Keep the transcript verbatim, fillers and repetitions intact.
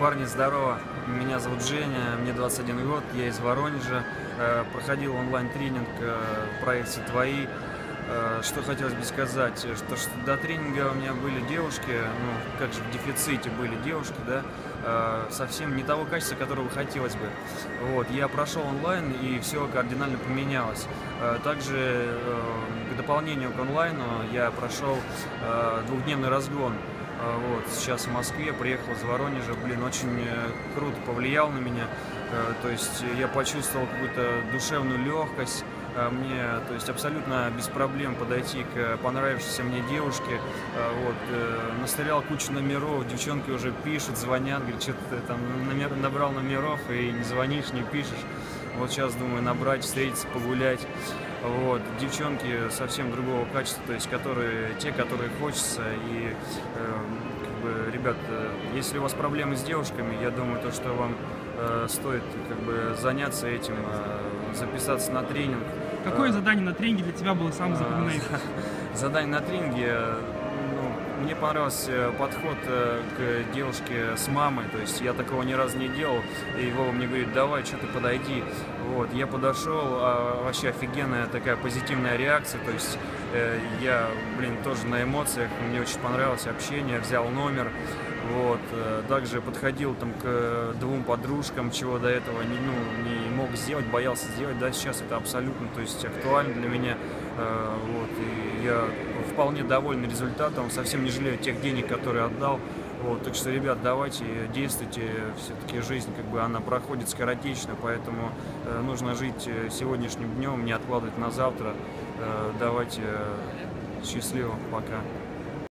Парни, здорово! Меня зовут Женя, мне двадцать один год, я из Воронежа, э, проходил онлайн-тренинг э, в проекте «Твои». Э, что хотелось бы сказать, что, что до тренинга у меня были девушки, ну, как же в дефиците были девушки, да, э, совсем не того качества, которого хотелось бы. Вот, я прошел онлайн, и все кардинально поменялось. Э, также э, к дополнению к онлайну я прошел э, двухдневный разгон. Вот, сейчас в Москве, приехал из Воронежа, блин, очень э, круто повлиял на меня, э, то есть я почувствовал какую-то душевную легкость, э, мне, то есть абсолютно без проблем подойти к понравившейся мне девушке, э, вот, э, настрелял кучу номеров, девчонки уже пишут, звонят, говорят, что ты там номер, набрал номеров и не звонишь, не пишешь, вот сейчас думаю набрать, встретиться, погулять. Вот, девчонки совсем другого качества, то есть которые, те, которые хочется. И, э, как бы, ребят, э, если у вас проблемы с девушками, я думаю, то, что вам э, стоит как бы заняться этим, э, записаться на тренинг. Какое э, задание на тренинге для тебя было самым запоминающимся? Задание на тренинге, ну, мне понравился подход к девушке с мамой, то есть я такого ни разу не делал, и Вова мне говорит, давай, что ты подойди. Вот, я подошел, а вообще офигенная такая позитивная реакция, то есть э, я, блин, тоже на эмоциях, мне очень понравилось общение, взял номер, вот, э, также подходил там к двум подружкам, чего до этого не, ну, не мог сделать, боялся сделать, да, сейчас это абсолютно, то есть актуально для меня, э, вот, и я вполне доволен результатом, совсем не жалею тех денег, которые отдал. Вот, так что, ребят, давайте действуйте, все-таки жизнь, как бы, она проходит скоротечно, поэтому э, нужно жить сегодняшним днем, не откладывать на завтра. Э, давайте, э, счастливо, пока.